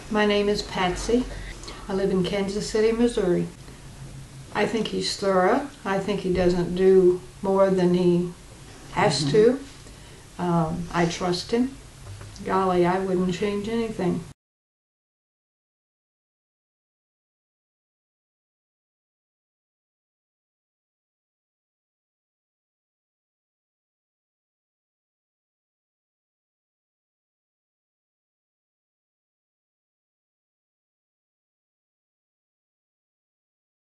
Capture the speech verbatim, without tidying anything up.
My name is Patsy. I live in Kansas City, Missouri. I think he's thorough. I think he doesn't do more than he has mm-hmm. to. Um, I trust him. Golly, I wouldn't change anything.